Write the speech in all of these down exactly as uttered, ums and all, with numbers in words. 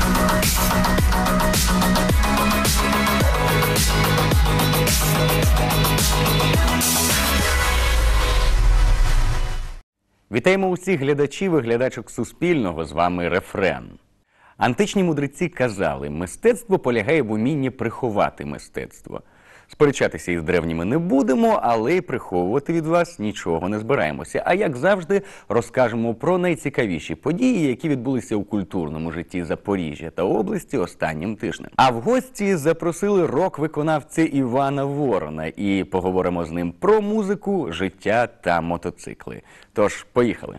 Вітаємо усіх глядачів і глядачок Суспільного, з вами Рефрен. Античні мудреці казали, мистецтво полягає в умінні приховати мистецтво. Сперечатися із древніми не будемо, але й приховувати від вас нічого не збираємося. А як завжди, розкажемо про найцікавіші події, які відбулися у культурному житті Запоріжжя та області останнім тижнем. А в гості запросили рок-виконавця Івана Ворона і поговоримо з ним про музику, життя та мотоцикли. Тож, поїхали!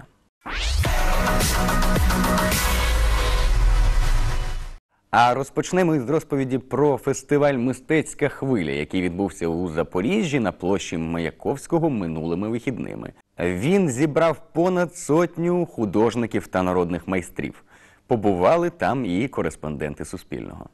А розпочнемо із розповіді про фестиваль «Мистецька хвиля», який відбувся у Запоріжжі на площі Маяковського минулими вихідними. Він зібрав понад сотню художників та народних майстрів. Побували там і кореспонденти Суспільного.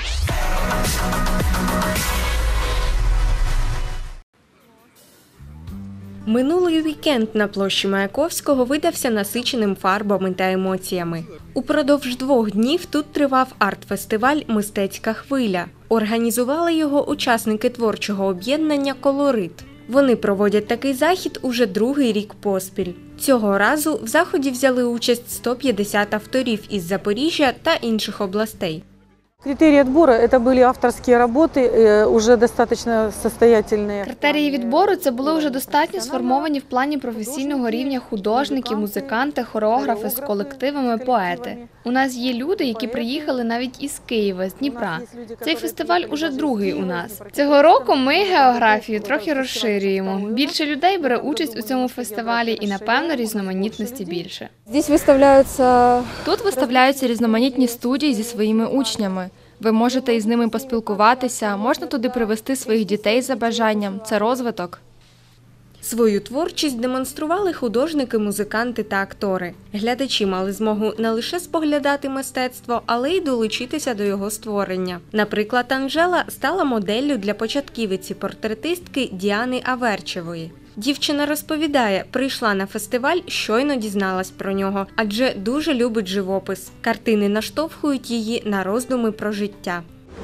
Минулий вікенд на площі Маяковського видався насиченим фарбами та емоціями. Упродовж двох днів тут тривав арт-фестиваль «Мистецька хвиля». Організували його учасники творчого об'єднання «Колорит». Вони проводять такий захід уже другий рік поспіль. Цього разу в заході взяли участь сто п'ятдесят авторів із Запоріжжя та інших областей. Критерии отбора – это были авторские работы, уже достаточно состоятельные. Критерії відбору – це були вже достатньо сформовані в плані професійного рівня художники, музиканти, хореографи з колективами, поети. У нас є люди, які приїхали навіть із Києва, з Дніпра. Цей фестиваль уже другий у нас. Цього року ми географію трохи розширюємо. Більше людей бере участь у цьому фестивалі і, напевно, різноманітності більше. Здесь виставляються... Тут виставляються різноманітні студії зі своїми учнями. Ви можете із ними поспілкуватися, можна туди привезти своїх дітей за бажанням. Це розвиток. Свою творчість демонстрували художники, музиканти та актори. Глядачі мали змогу не лише споглядати мистецтво, але й долучитися до його створення. Наприклад, Анжела стала моделлю для початківиці-портретистки Діани Аверчевої. Дівчина розповідає, прийшла на фестиваль, щойно дізналась про нього, адже дуже любить живопис. Картини наштовхують її на роздуми про життя.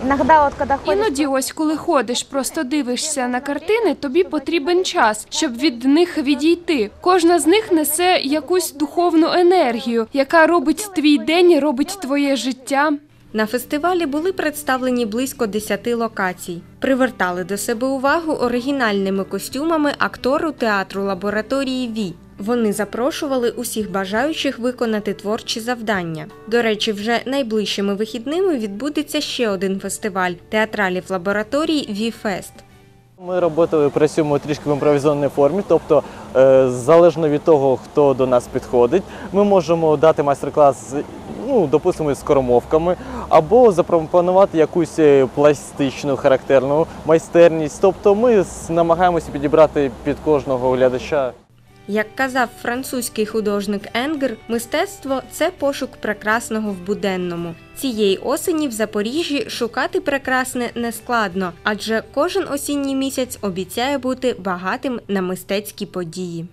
Іноді ось коли ходиш, просто дивишся на картини, тобі потрібен час, щоб від них відійти. Кожна з них несе якусь духовну енергію, яка робить твій день, робить твоє життя. На фестивалі були представлені близько десяти локацій. Привертали до себе увагу оригінальними костюмами актору театру лабораторії ВІ. Вони запрошували усіх бажаючих виконати творчі завдання. До речі, вже найближчими вихідними відбудеться ще один фестиваль театралів лабораторії ВІ-фест. Ми працюємо, працюємо трішки в імпровізованій формі, тобто залежно від того, хто до нас підходить, ми можемо дати майстер-клас, ну, допустимо, з скоромовками, або запропонувати якусь пластичну характерну майстерність. Тобто ми намагаємося підібрати під кожного глядача. Як казав французький художник Енгер, мистецтво – це пошук прекрасного в буденному. Цієї осені в Запоріжжі шукати прекрасне нескладно, адже кожен осінній місяць обіцяє бути багатим на мистецькі події.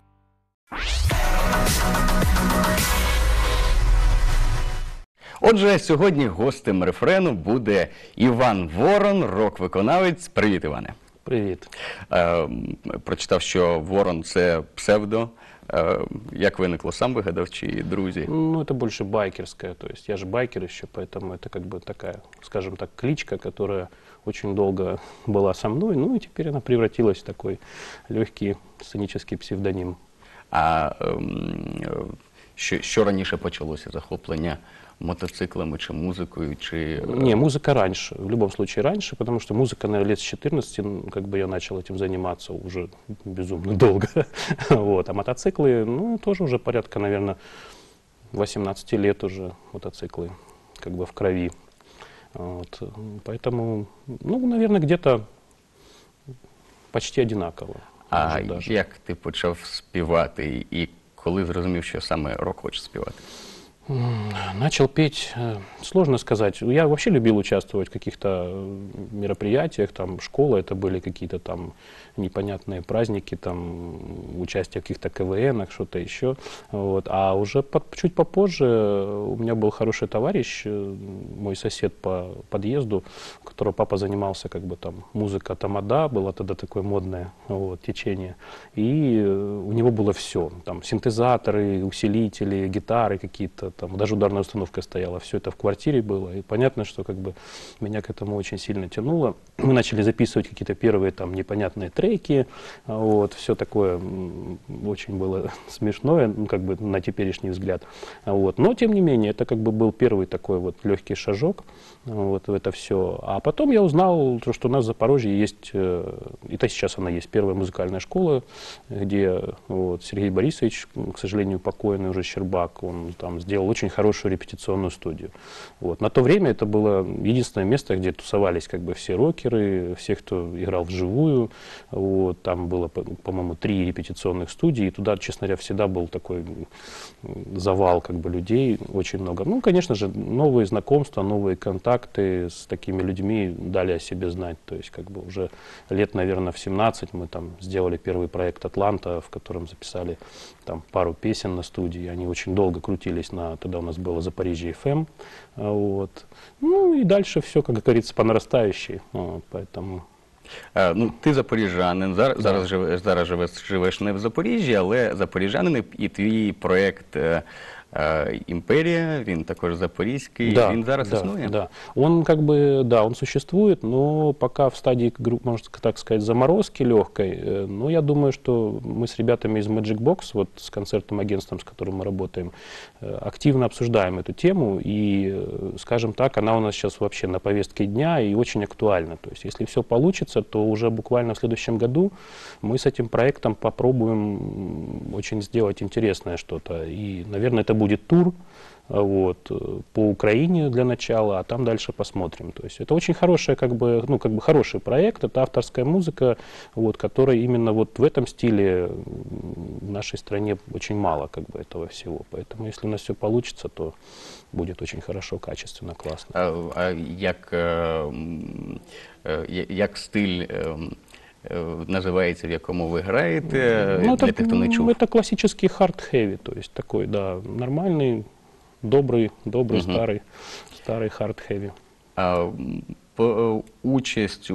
Отже, сьогодні гостем Рефрену буде Іван Ворон, рок-виконавець. Привіт, Іване. Привіт. Е, прочитав, що Ворон – це псевдо. Е, як виникло, сам вигадав чи друзі? Ну, это больше байкерская. То есть я же байкер еще, поэтому это как бы такая, скажем так, кличка, которая очень долго была со мной. Ну и теперь она превратилась в такой легкий сценический псевдоним. А е, що, що раніше почалося? Захоплення мотоциклами, чи музыкой, чи... Не, музыка раньше, в любом случае раньше, потому что музыка, наверное, лет с четырнадцати, как бы я начал этим заниматься уже безумно долго. Вот. А мотоциклы, ну, тоже уже порядка, наверное, восемнадцати лет уже мотоциклы, как бы в крови. Вот. Поэтому, ну, наверное, где-то почти одинаково. А як ти почав співати і коли зрозумів, що саме рок хочеш співати? Начал петь, э, сложно сказать. Я вообще любил участвовать в каких-то мероприятиях, там, школа, это были какие-то там непонятные праздники, там, участие в каких-то КВНах, что-то еще. Вот. А уже под, чуть попозже у меня был хороший товарищ, э, мой сосед по подъезду, у которого папа занимался, как бы, там, музыка тамада, было тогда такое модное, вот, течение. И э, у него было все, там, синтезаторы, усилители, гитары какие-то, там, даже ударная установка стояла, все это в квартире было. И понятно, что, как бы, меня к этому очень сильно тянуло. Мы начали записывать какие-то первые там непонятные треки, вот, все такое м, очень было смешное, ну, как бы, на теперешний взгляд. Вот. Но, тем не менее, это, как бы, был первый такой вот легкий шажок, вот, в это все. А потом я узнал, что у нас в Запорожье есть, э, и то сейчас она есть, первая музыкальная школа, где вот, Сергей Борисович, к сожалению, покойный уже Щербак, он там сделал очень хорошую репетиционную студию. Вот. На то время это было единственное место, где тусовались, как бы, все рокеры, все, кто играл вживую. Вот. Там было, по-моему, три репетиционных студии, и туда, честно говоря, всегда был такой завал, как бы, людей, очень много. Ну, конечно же, новые знакомства, новые контакты с такими людьми дали о себе знать. То есть, как бы, уже лет, наверное, в семнадцать мы там сделали первый проект «Атланта», в котором записали там пару песен на студии. Они очень долго крутились на, тогда у нас было Запорожье эф эм. Вот. Ну и дальше все, как говорится, по нарастающей. Вот, поэтому... Е, Ну, ти запоріжанин, зараз, Да. зараз, живеш, зараз живеш, живеш не в Запоріжжі, але запоріжанин, і твій проєкт е, е, «Імперія», він також запорізький, Да, він зараз да, існує? да. Он, как бы, да, он существует, но пока в стадии, можно так сказать, заморозки легкой. Э, Но я думаю, что мы с ребятами из Magic Box, вот с концертным агентством, с которым мы работаем, э, активно обсуждаем эту тему. И, э, скажем так, она у нас сейчас вообще на повестке дня и очень актуальна. То есть, если все получится, то уже буквально в следующем году мы с этим проектом попробуем м, очень сделать интересное что-то. И, наверное, это будет тур, вот, по Украине для начала, а там дальше посмотрим. То есть это очень хороший, как бы, ну, как бы хороший проект, это авторская музыка, вот, которой именно вот в этом стиле в нашей стране очень мало, как бы, этого всего. Поэтому если у нас все получится, то будет очень хорошо, качественно, классно. А, а як, е, м, е, як стиль е, е, називається, в якому ви граєте, Ну, для это, тих, хто не чув? это классический хард-хэви, то есть такой, да, нормальный, добрый, добрый, Мгм. старый, старый хард-хэви. А, м, по- участь у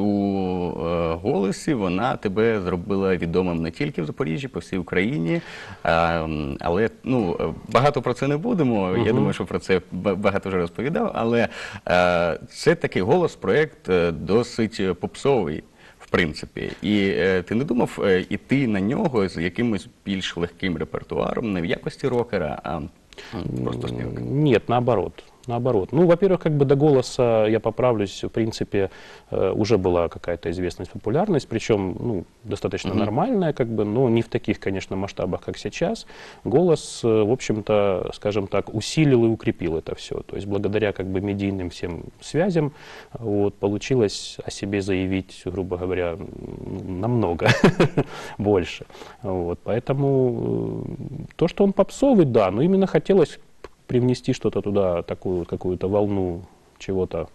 е, «Голосі», вона тебе зробила відомим не тільки в Запоріжжі, по всій Україні. А, м, але, ну, е, багато про це не будемо. Я Мгм. думаю, що про це ба- багато вже розповідав. Але е, це такий «Голос» проєкт е, досить е, попсовий, в принципі. І е, ти не думав е, іти на нього з якимось більш легким репертуаром, не в якості рокера, а м, просто співка? Нет, наоборот. Наоборот. Ну, во-первых, как бы до «Голоса», я поправлюсь, в принципе, э, уже была какая-то известность, популярность, причем, ну, достаточно Мгм. нормальная, как бы, но не в таких, конечно, масштабах, как сейчас. «Голос», э, в общем-то, скажем так, усилил и укрепил это все. То есть благодаря, как бы, медийным всем связям, вот, получилось о себе заявить, грубо говоря, м, намного больше. Вот. Поэтому э, то, что он попсовый, да, но именно хотелось привнести что-то туда, такую какую-то волну чего-то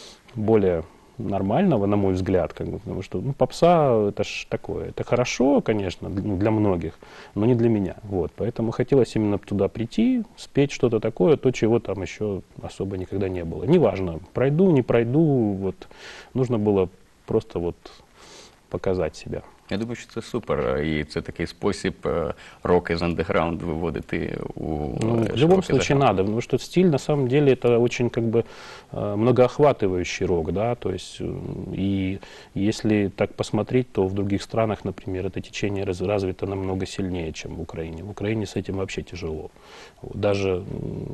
более нормального, на мой взгляд, как бы, потому что, ну, попса это ж такое, это хорошо, конечно, ну, для многих, но не для меня, вот, поэтому хотелось именно туда прийти, спеть что-то такое, то, чего там еще особо никогда не было. Неважно, пройду, не пройду, вот, нужно было просто вот показать себя. Я думаю, що це супер, і це такий спосіб е, роки з андеграунд виводити у Ну, е, в любом широкий случае загал. надо, потому что стиль на самом деле это очень, как бы, э, многоохватывающий рок, да, то есть э, и если так посмотреть, то в других странах, например, это течение раз- развито намного сильнее, чем в Украине. В Украине с этим вообще тяжело, Вот, даже м,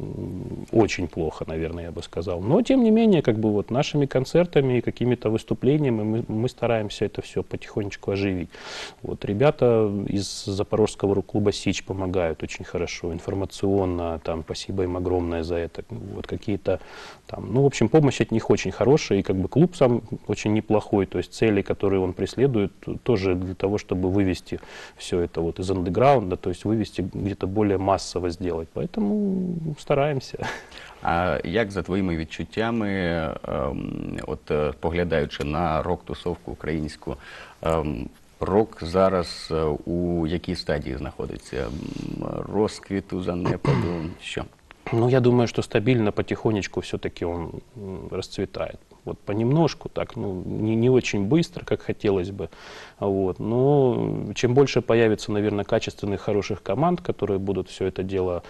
очень плохо, наверное, я бы сказал. Но тем не менее, как бы, вот нашими концертами и какими-то выступлениями мы, мы стараемся это все потихонечку оживить. Вот, ребята из запорожского рок-клуба «Сич» помогают очень хорошо, информационно, там, спасибо им огромное за это. Вот какие-то там, ну, в общем, помощь от них очень хорошая, и как бы клуб сам очень неплохой, то есть цели, которые он преследует, тоже для того, чтобы вывести все это вот из андеграунда, то есть вывести где-то более массово сделать, поэтому стараемся. А як за твоїми відчуттями, ем, от е, поглядаючи на рок-тусовку українську, ем, рок зараз е, у якій стадії знаходиться? М, Розквіту, занепаду, що? Ну, я думаю, что стабильно, потихонечку все-таки он м, расцветает. Вот понемножку, так, ну, не, не очень быстро, как хотелось бы. Вот. Но чем больше появится, наверное, качественных, хороших команд, которые будут все это дело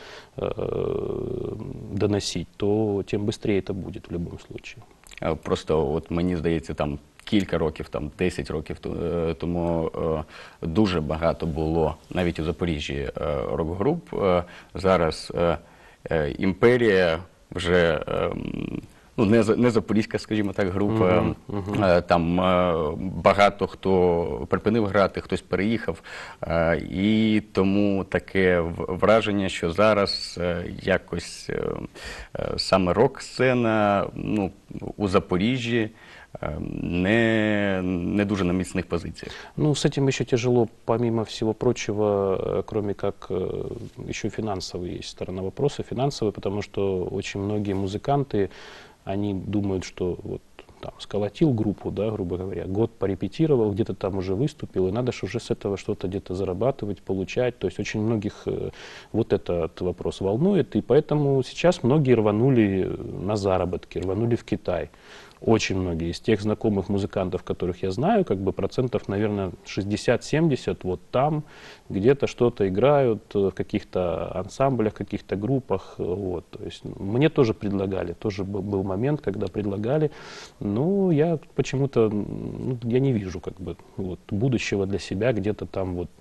э, доносить, то тем быстрее это будет в любом случае. Е, Просто от мені здається, там кілька років, там десять років то- е, тому е, дуже багато було, навіть у Запоріжжі, е, рок-груп. Е, Зараз е, е, «Імперія» вже е, м, ну, не, за- не запорізька, скажімо так, група. Мгм, мгм. Е, Там е, багато хто припинив грати, хтось переїхав. Е, І тому таке в- враження, що зараз е, якось е, е, саме рок-сцена, ну, у Запоріжжі е, не, не дуже на міцних позиціях. Ну, с этим еще тяжело, помимо всего прочего, э, кроме как э, еще финансовая есть сторона вопроса, финансовая, потому что очень многие музыканты, они думают, что вот там сколотил группу, да, грубо говоря, год порепетировал, где-то там уже выступил, и надо же уже с этого что-то где-то зарабатывать, получать. То есть очень многих э, вот этот вопрос волнует, и поэтому сейчас многие рванули на заработки, рванули в Китай. Очень многие из тех знакомых музыкантов, которых я знаю, как бы процентов, наверное, шестьдесят-семьдесят вот там, где-то что-то играют э, в каких-то ансамблях, каких-то группах. э, Вот. То есть мне тоже предлагали, тоже был, был момент, когда предлагали, но я почему-то, ну, я не вижу как бы вот, будущего для себя где-то там вот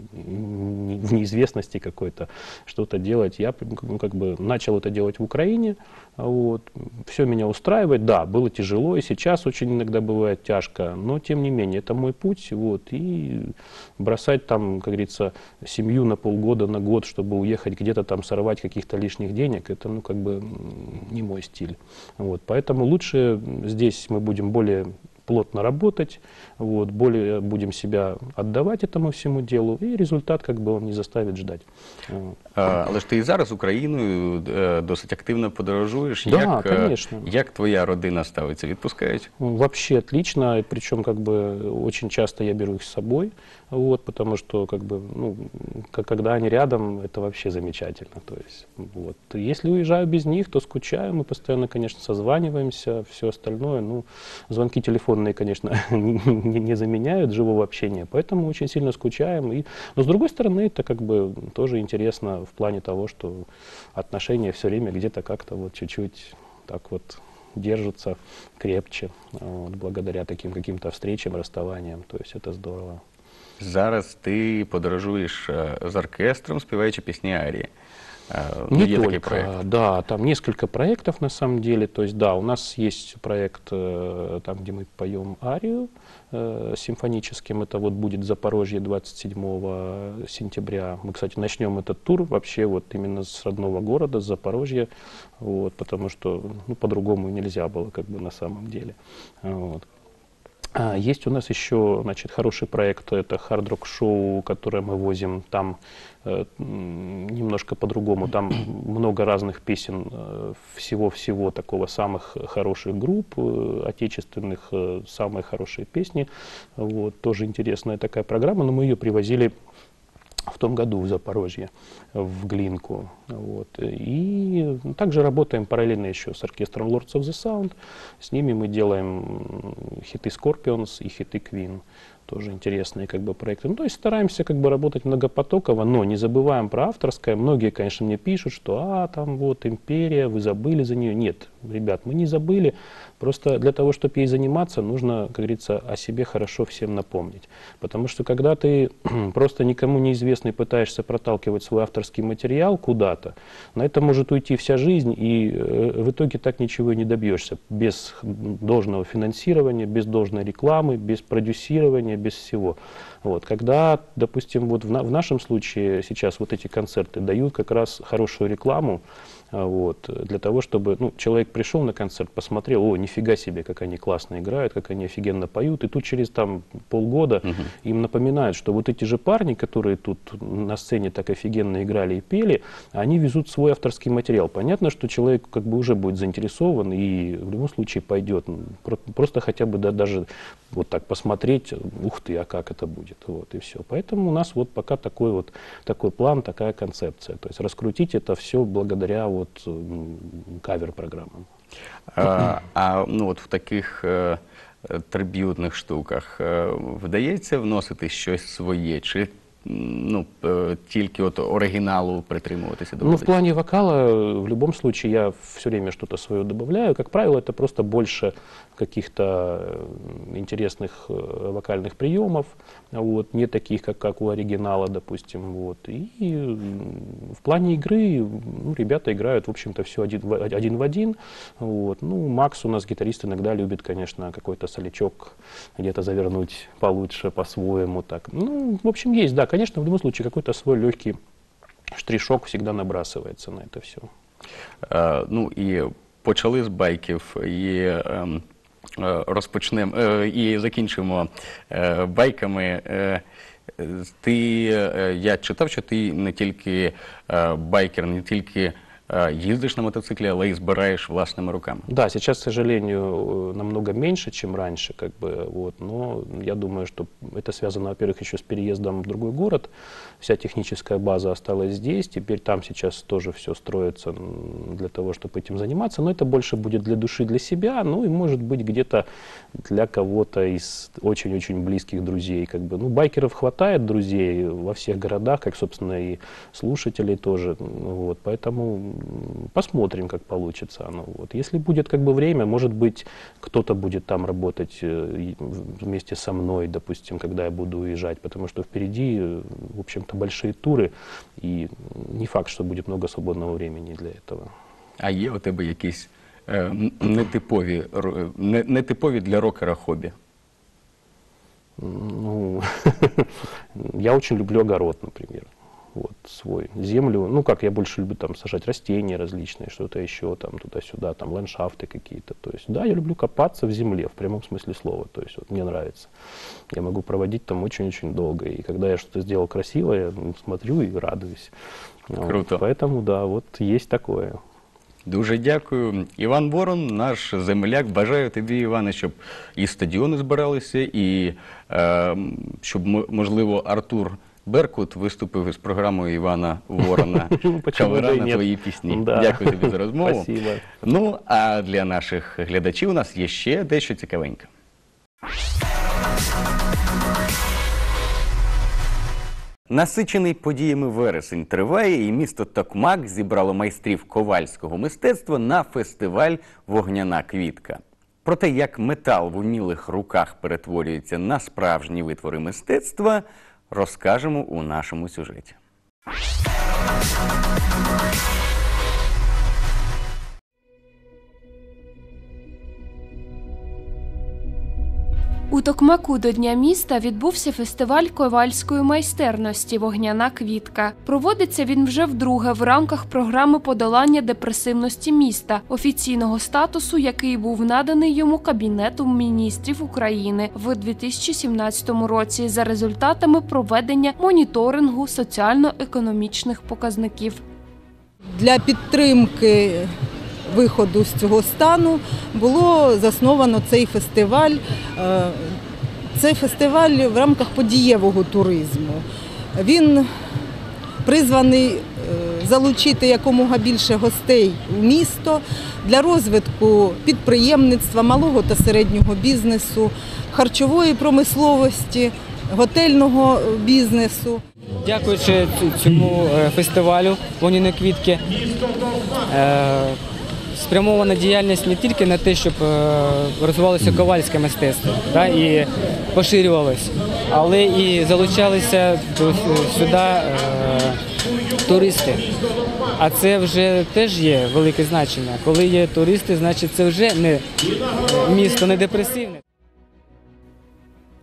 м, в неизвестности какой-то что-то делать. Я ну, как бы начал это делать в Украине, вот. Все меня устраивает. Да, было тяжело, и сейчас очень иногда бывает тяжко, но тем не менее, это мой путь, вот. И бросать там, как говорится, семью на полгода, на год, чтобы уехать где-то там сорвать каких-то лишних денег, это, ну, как бы м, не мой стиль. Вот. Поэтому лучше здесь мы будем более плотно работать, вот, более будем себя отдавать этому всему делу, и результат как бы он не заставит ждать. Вот. Е, Але ж ти і зараз Україною е, досить активно подорожуєш. Да, як, е, конечно. як твоя родина ставиться? Відпускають? Вообще отлично, причем как бы очень часто я беру их с собой, вот, потому что как бы, ну, к- когда они рядом, это вообще замечательно. То есть, вот. Если уезжаю без них, то скучаю, мы постоянно, конечно, созваниваемся, все остальное, ну, звонки телефонные, конечно, не, не заменяют живого общения, поэтому очень сильно скучаем. И, но с другой стороны, это как бы тоже интересно в плане того, что отношения все время где-то как-то вот чуть-чуть так вот держатся крепче, вот, благодаря таким каким-то встречам, расставаниям. То есть это здорово. Зараз ти подорожуєш е, з оркестром, співаючи пісні арії. Е, ну, Не є такий только, проєкт. да, там несколько проектов на самом деле. То есть, да, у нас есть проект, э, там, где мы поем арию э, симфоническим. Это вот будет в Запорожье двадцать седьмого сентября. Мы, кстати, начнем этот тур вообще вот именно с родного города, с Запорожья, вот, потому что, ну, по-другому нельзя было как бы на самом деле. Вот. А, Есть у нас еще, значит, хороший проект, это хард-рок-шоу, которое мы возим, там э, м, немножко по-другому, там много разных песен, э, всего-всего такого, самых хороших групп, э, отечественных, э, самые хорошие песни, вот, тоже интересная такая программа, но мы ее привозили в том году в Запорожье, в Глинку. Вот. И также работаем параллельно еще с оркестром Lords of the Sound. С ними мы делаем хиты Scorpions и хиты Queen. Тоже интересные как бы проекты. Ну, то есть стараемся как бы работать многопотоково, но не забываем про авторское. Многие, конечно, мне пишут, что а, там вот империя, вы забыли за нее. Нет, ребят, мы не забыли. Просто для того, чтобы ей заниматься, нужно, как говорится, о себе хорошо всем напомнить. Потому что когда ты просто никому неизвестный пытаешься проталкивать свой авторский материал куда-то, на это может уйти вся жизнь, и э, в итоге так ничего и не добьешься. Без должного финансирования, без должной рекламы, без продюсирования, без всего. Вот. Когда, допустим, вот в, на, в нашем случае сейчас вот эти концерты дают как раз хорошую рекламу, А, Вот, для того, чтобы ну, человек пришел на концерт, посмотрел, о, нифига себе, как они классно играют, как они офигенно поют, и тут через там, полгода Мгм. им напоминают, что вот эти же парни, которые тут на сцене так офигенно играли и пели, они везут свой авторский материал. Понятно, что человек как бы уже будет заинтересован и в любом случае пойдет. Про- Просто хотя бы да, даже вот так посмотреть, ух ты, а как это будет, вот и все. Поэтому у нас вот пока такой вот такой план, такая концепция. То есть раскрутить это все благодаря вот м, кавер-программам. А, а ну, от в таких е, е, триб'ютних штуках е, вдається вносити щось своє? Чи м, ну, е, тільки от оригіналу притримуватися Ну, в доводиться? плане вокала, э, в любом случае, я все время что-то свое добавляю. Как правило, это просто больше каких-то э, интересных э, вокальных приемов, вот, не таких, как, как у оригинала, допустим. Вот. И м, в плане игры ну, ребята играют, в общем-то, все один в один. В один. Вот. Ну, Макс у нас, гитарист, иногда любит, конечно, какой-то солячок где-то завернуть получше, по-своему. Так. Ну, в общем, есть, да, конечно, в любом случае, какой-то свой легкий штришок всегда набрасывается на это все. Е, ну і почали з байків, і ем, е, розпочнемо, е, і закінчимо е, байками. Е, з- ти, е, я читав, що ти не тільки е, байкер, не тільки е, їздиш на мотоциклі, але й збираєш власними руками. Да, сейчас, к сожалению, э, намного меньше, чем раньше, как бы, вот, но я думаю, что это связано, во-первых, еще с переездом в другой город. Вся техническая база осталась здесь, теперь там сейчас тоже все строится м, для того, чтобы этим заниматься, но это больше будет для души, для себя, ну и может быть где-то для кого-то из очень-очень близких друзей. Как бы. Ну, байкеров хватает, друзей, во всех городах, как, собственно, и слушателей тоже, ну, вот, поэтому м, посмотрим, как получится оно. Вот. Если будет как бы время, может быть, кто-то будет там работать э, и в- вместе со мной, допустим, когда я буду уезжать, потому что впереди, э, в общем-то, большие туры, и не факт, что будет много свободного времени для этого. А є у тебе якісь е, м, нетипові, ро- не- нетипові для рокера хобі? Ну, я очень люблю огород, например. Вот, свой. Землю, ну как, я больше люблю там сажать растения различные, что-то еще там туда-сюда, там ландшафты какие-то. То есть, да, я люблю копаться в земле, в прямом смысле слова. То есть, вот, мне нравится. Я могу проводить там очень-очень долго. И когда я что-то сделал красивое, я ну, смотрю и радуюсь. Вот. Круто. Поэтому, да, вот есть такое. Дуже дякую. Іван Ворон, наш земляк. Бажаю тобі, Іване, щоб і стадіони збиралися, і е, щоб, м- можливо, Артур Беркут виступив із програмою Івана Ворона Почему «Кавера» бы и на нет. твої пісні. Да. Дякую тобі за розмову. Спасибо. Ну, а для наших глядачів у нас є ще дещо цікавеньке. Насичений подіями вересень триває, і місто Токмак зібрало майстрів ковальського мистецтва на фестиваль «Вогняна квітка». Про те, як метал в умілих руках перетворюється на справжні витвори мистецтва, розкажемо у нашому сюжеті. У Токмаку до Дня міста відбувся фестиваль ковальської майстерності «Вогняна квітка». Проводиться він вже вдруге в рамках програми подолання депресивності міста, офіційного статусу, який був наданий йому Кабінетом міністрів України в дві тисячі сімнадцятому році за результатами проведення моніторингу соціально-економічних показників. Для підтримки виходу з цього стану було засновано цей фестиваль. Е, Це фестиваль в рамках подієвого туризму. Він призваний е, залучити якомога більше гостей у місто для розвитку підприємництва, малого та середнього бізнесу, харчової промисловості, готельного бізнесу. Дякуючи цьому е, фестивалю «Вогняні квітки», е, спрямована діяльність не тільки на те, щоб е, розвивалося ковальське мистецтво, да, і поширювалося, але і залучалися до, сюди е, туристи. А це вже теж є велике значення. Коли є туристи, значить це вже не місто не депресивне.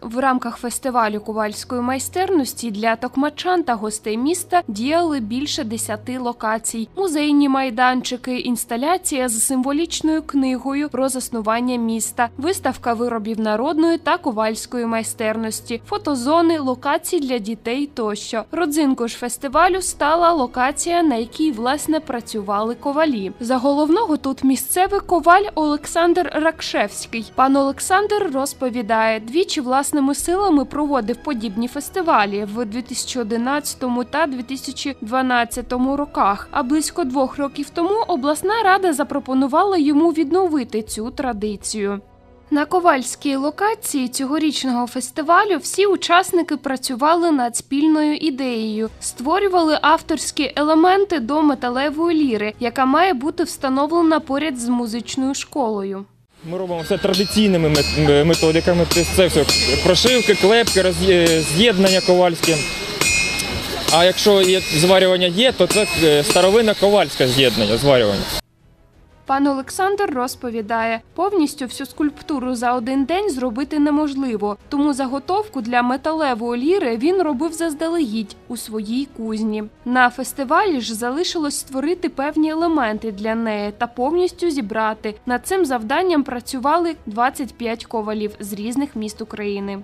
В рамках фестивалю ковальської майстерності для токмачан та гостей міста діяли більше десяти локацій. Музейні майданчики, інсталяція з символічною книгою про заснування міста, виставка виробів народної та ковальської майстерності, фотозони, локації для дітей тощо. Родзинкою ж фестивалю стала локація, на якій, власне, працювали ковалі. За головного тут місцевий коваль Олександр Ракшевський. Пан Олександр розповідає, двічі власними силами проводив подібні фестивалі в дві тисячі одинадцятому та дві тисячі дванадцятому роках. А близько двох років тому обласна рада запропонувала йому відновити цю традицію. На ковальській локації цьогорічного фестивалю всі учасники працювали над спільною ідеєю, створювали авторські елементи до металевої ліри, яка має бути встановлена поряд з музичною школою. Ми робимо все традиційними методиками, це все прошивки, клепки, з'єднання ковальське. А якщо є зварювання є, то це старовинне ковальське з'єднання, зварювання. Пан Олександр розповідає, повністю всю скульптуру за один день зробити неможливо, тому заготовку для металевої ліри він робив заздалегідь у своїй кузні. На фестивалі ж залишилось створити певні елементи для неї та повністю зібрати. Над цим завданням працювали двадцять п'ять ковалів з різних міст України.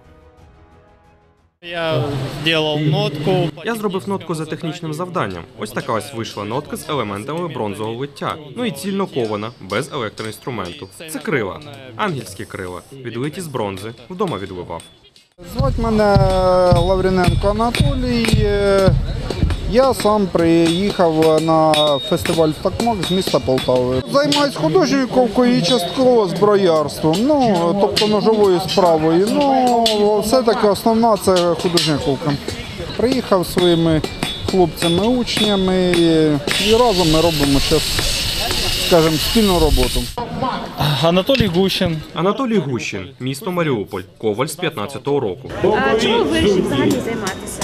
Я зробив нотку. Я зробив нотку за технічним завданням. Ось така ось вийшла нотка з елементами бронзового лиття. Ну і цільно кована, без електроінструменту. Це крила, ангельські крила, відлиті з бронзи. Вдома відливав. Звати мене Лавріненко Анатолій. Я сам приїхав на фестиваль «Токмак» з міста Полтави. Займаюсь художньою ковкою і частково зброярством, ну, тобто ножовою справою. Ну, все-таки основна – це художня ковка. Приїхав зі своїми хлопцями-учнями і разом ми робимо зараз, скажімо, спільну роботу. Анатолій Гущин. Анатолій Гущин, місто Маріуполь, коваль з п'ятнадцятого року. А чому ви вирішили взагалі займатися?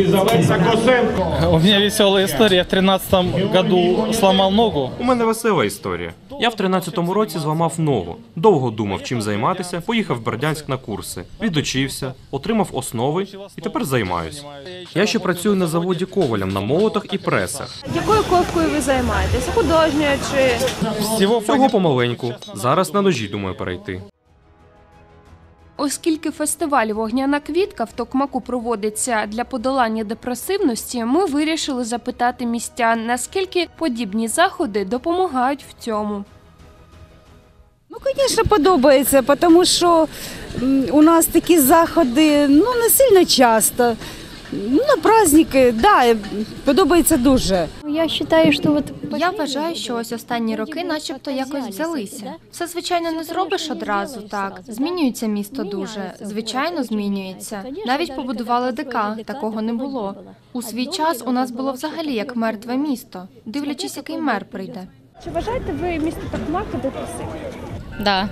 У мене весела історія. В тринадцятому году зламав ногу. У мене весела історія. Я в тринадцятому році зламав ногу. Довго думав, чим займатися, поїхав в Бердянськ на курси. Відучився, отримав основи і тепер займаюсь. Я ще працюю на заводі ковалем на молотах і пресах. Якою ковкою ви займаєтеся? Художньою чи? Всього помаленьку. Зараз на ножі думаю перейти. Оскільки фестиваль «Вогняна квітка» в Токмаку проводиться для подолання депресивності, ми вирішили запитати містян, наскільки подібні заходи допомагають в цьому. Ну, звісно, подобається, тому що у нас такі заходи ну, не сильно часто. Ну, на праздники, да, подобається дуже. Я вважаю, що от я вважаю, що ось останні роки, начебто, якось взялися. Все, звичайно, не зробиш одразу, так. Змінюється місто дуже, звичайно, змінюється. Навіть побудували ДК, такого не було. У свій час у нас було взагалі як мертве місто, дивлячись, який мер прийде. Чи вважаєте ви місто Токмак депресивним? Так.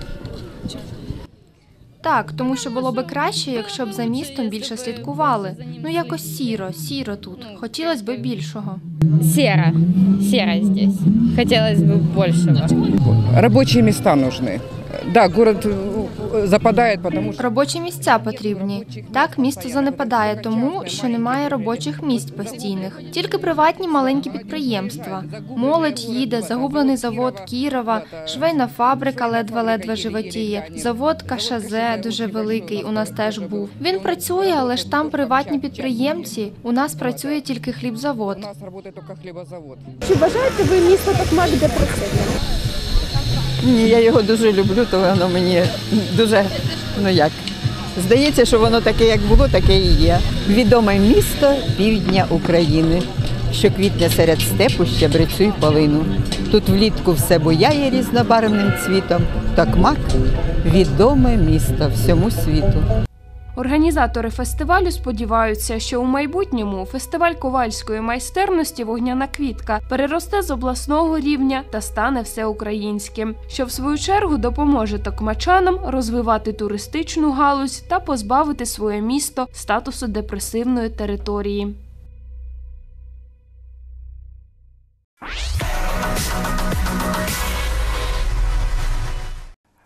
Так, тому що було би краще, якщо б за містом більше слідкували. Ну якось сіро, сіро тут. Хотілося б більшого. Серо. Серо здесь. Хотелось бы большего. Рабочие места нужны. Да, город западает, потому що... Робочі місця потрібні. Так, місто занепадає тому, що немає робочих місць постійних. Тільки приватні маленькі підприємства. Молодь їде, загублений завод Кірова, швейна фабрика ледве-ледве животіє, завод КШЗ дуже великий у нас теж був. Він працює, але ж там приватні підприємці. У нас працює тільки хлібзавод. Чи вважаєте ви місто Токмак депресивним? Ні, я його дуже люблю, то воно мені дуже, ну як, здається, що воно таке, як було, таке і є. Відоме місто півдня України, що квітне серед степу, щебрецю й полину. Тут влітку все буяє різнобарвним цвітом. Токмак – відоме місто всьому світу. Організатори фестивалю сподіваються, що у майбутньому фестиваль ковальської майстерності «Вогняна квітка» переросте з обласного рівня та стане всеукраїнським, що в свою чергу допоможе токмачанам розвивати туристичну галузь та позбавити своє місто статусу депресивної території.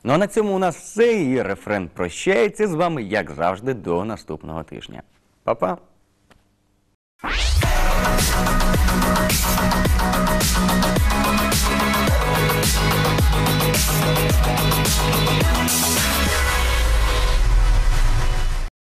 Ну а на цьому у нас все, і Рефрен прощається з вами, як завжди, до наступного тижня. Па-па!